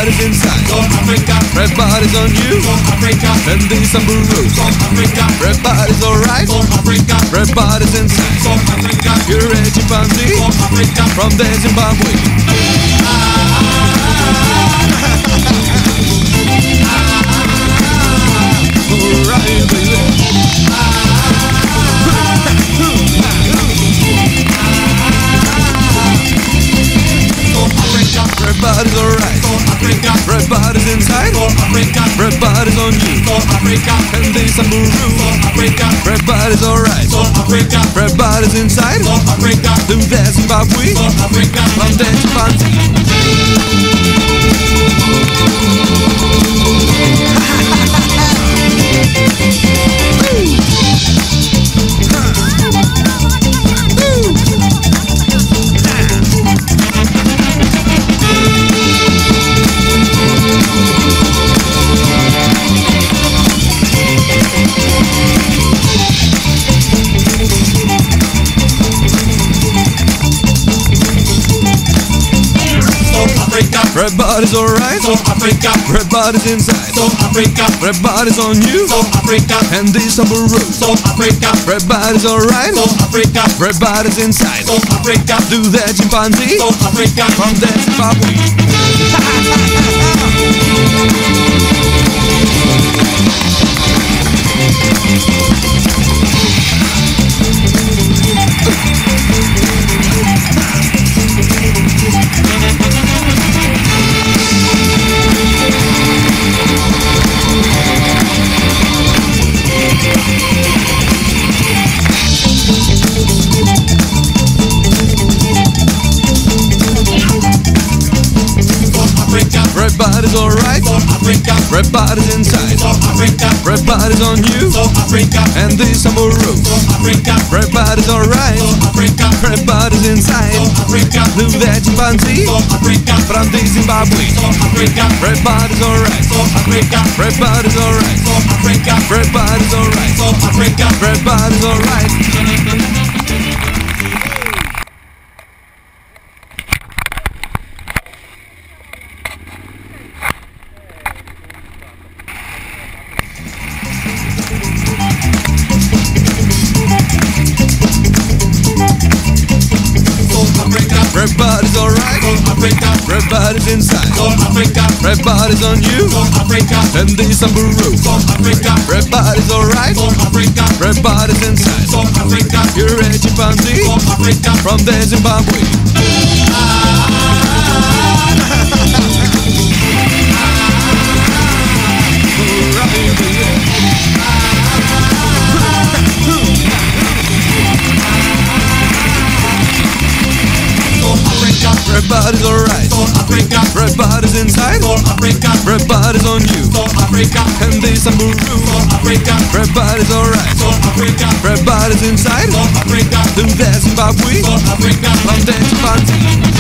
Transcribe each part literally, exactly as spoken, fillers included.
Everybody's inside. South Africa. Everybody's on you. South Africa. And these some burros. South Africa. Everybody's alright. South Africa. Everybody's inside. South Africa. You're a chimpanzee South Africa. from the Zimbabwe. Alright, baby. Everybody's alright. Everybody's inside. Everybody's on you. And these some burros. Everybody's alright. Everybody's inside. Do that Zimbabwe. From the chimpanzee. Everybody's alright. South Africa. Everybody's inside. South Africa. Everybody's on you. South Africa. And these some burros. South Africa. Everybody's alright. South Africa. Everybody's inside. South Africa. Do that chimpanzee South Africa. from the Zimbabwe. Everybody's alright. Everybody's inside. Everybody's on you. And these some burros. Everybody's alright. Everybody's inside. Do that chimpanzee from the Zimbabwe. Everybody's alright. Everybody's alright. Everybody's alright. Everybody's alright. Everybody's alright. Everybody's inside. Everybody's on you. And these some burros. Everybody's alright. Everybody's inside. You're a chimpanzee from the Zimbabwe. Everybody's alright. Everybody's inside. Everybody's on you. And these some burros. Everybody's alright. Everybody's inside. Do that Zimbabwe from the chimpanzee.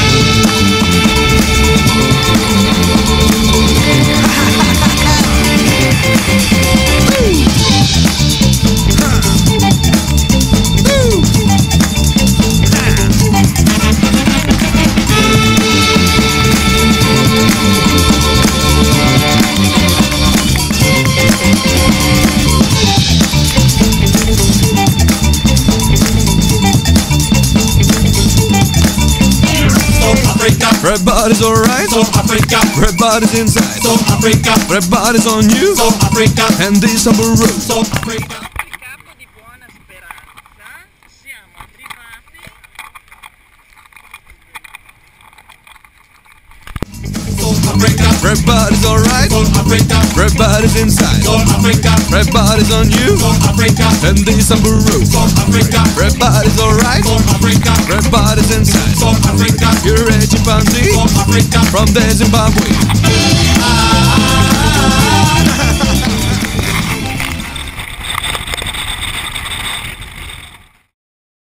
Everybody's alright. Everybody's inside. Everybody's on you. And these some burros. Capo di buona speranza, siamo arrivati. Everybody's alright. Everybody's inside. Everybody's on you. And these some burros. Everybody's alright. Everybody's inside. You're a chimpanzee from the Zimbabwe.